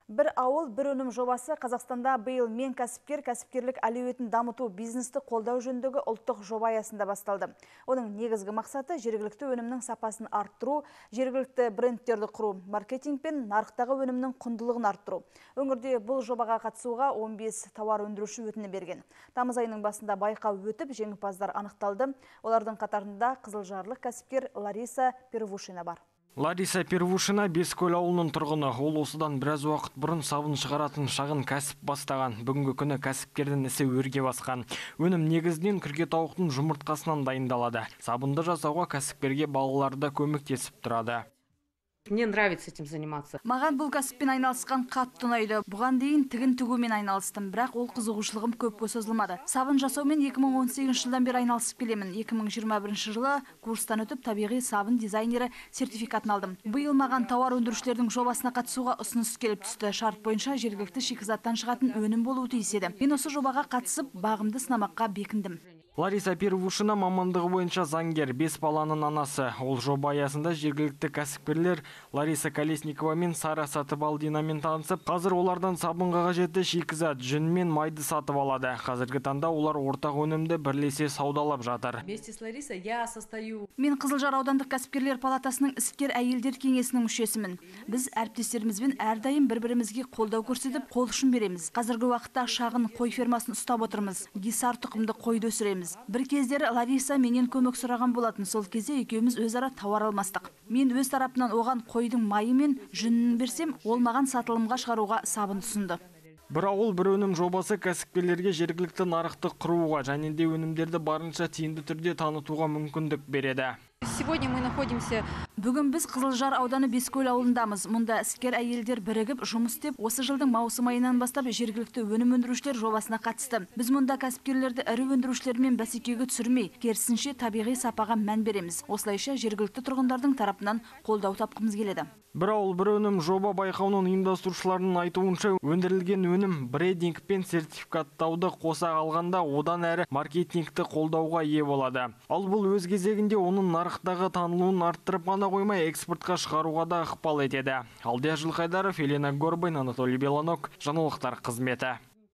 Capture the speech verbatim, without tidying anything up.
Бір ауыл, бір өнім жобасы Қазақстанда биыл мен кәсіпкер кәсіпкерлік әлеуетін дамыту бизнесті қолдау жөніндегі ұлттық жоба аясында басталды. Оның негізгі мақсаты жергілікті өнімнің сапасын арттыру, жергілікті брендтерді құру, маркетинг пен нарықтағы өнімнің құндылығын арттыру. Өңірде бұл жобаға қатысуға он бес тауар өндіруші өтінім берген. Тамыз айының басында байқау өтіп, жеңімпаздар анықталды. Олардың қатарында қызылжарлық кәсіпкер Лариса Первушина бар. Лариса Первушина Бескөл ауылының тұрғыны. Ол осыдан біраз уақыт бұрын сабын шығаратын шағын кәсіп бастаған. Бүгінгі күні кәсіпкердің ісі өрге басқан. Өнім негізінен күрке тауықтың жұмыртқасынан дайындалады. Сабынды жасауға кәсіпкерге балалары да көмектесіп тұрады. Мне нравится этим заниматься. Маған бұл кәсіппен айналысқан қатты ұнайды. Бұған дейін тігін тігумен айналыстым, бірақ ол қызығушылығым көпке созылмады. Сабын жасаумен екі мың он сегізінші жылдан бері айналысып келемін. екі мың жиырма бірінші жылы курстан өтіп табиғи сабын дизайнері сертификатын алдым. Биыл маған тауар өндірушілердің жобасына қатысуға ұсыныс келіп түсті. Шарт бойынша жергілікті шикізаттан шығатын өнім болуы тиіс еді. Мен осы жобаға қатысып, бағымды сынамаққа бекіндім. Лариса Первушина мамандығы бойынша заңгер, бес баланың анасы. Ол жоба аясында жергілікті кәсіпкерлер Лариса Колесникова мен Сара Сатыбалдинамен танысып, қазір олардан сабынға қажетті шикізат, жүн мен майды сатып алады. Қазіргі таңда олар ортақ өнімді бірлесе саудалап жатыр. Вместе с Ларисой я состою. Мен Қызылжар аудандық кәсіпкерлер палатасының іскер әйелдер кеңесінің мүшесімін. Біз әріптестерімізбен әрдайым бір-бірімізге қолдау көрсетіп, қол ұшын береміз. Қазіргі уақытта шағын қой фермасын ұстап отырмыз. Гисар тұқымды қойды өсіреміз. Бір кездері Лариса менен көмек сұраған болатын. Сол кезде екеуміз өзара тауар алмастық. Мен өз тарапынан оған қойдың майы мен жүнін берсем, ол маған сатылымға шығаруға сабын ұсынды. Бір ауыл бір өнім жобасы кәсіпкерлерге жергілікті нарықты құруға және де өнімдерді барынша тиімді түрде танытуға мүмкіндік береді. Сегодня мы находимся. Бүгін біз Қызылжар ауданы Бескөл ауылындамыз. Мұнда іскер әйелдер бірігіп жұмыс істеп, осы жылдың маусым айынан бастап жергілікті өнім өндірушілер жобасына қатысты. Біз мұнда кәсіпкерлерді ірі өндірушілермен бәсекеге түсірмей, керісінше табиғи сапаға мән береміз. Осылайша жергілікті тұрғындардың тарапынан қолдау тапқымыз келеді. Бір ауыл бір өнім жоба байқауының ұйымдастырушыларының айтуынша, өндірілген өнім брендинг пен сертификаттауды қоса алғанда одан әрі маркетингті қолдауға ие болады. Ал бұл өз кезегінде оның нарықтағы танылуын арттырып қана қоймай, экспортқа шығаруға да ықпал етеді. Алдияр Жылқайдаров, Елена Горбайн, Анатолий Белонок, жаңалықтар қызметі.